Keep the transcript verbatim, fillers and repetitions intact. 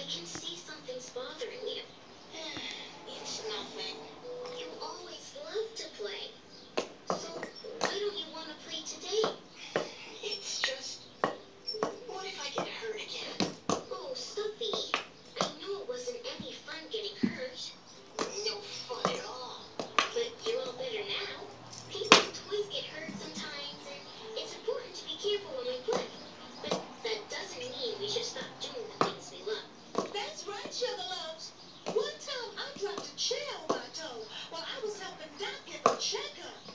I can see something's bothering you. It's nothing. You always love to play. So why don't you want to play today? It's just, what if I get hurt again? Oh, Stuffy, I know it wasn't any fun getting hurt. No fun at all. But you're all better now. People's toys get hurt sometimes, and it's important to be careful when we play. But that doesn't mean we should stop doing the things we love. That's right, Sugar Loves. One time I dropped a chair on my toe while I was helping Doc get a checkup.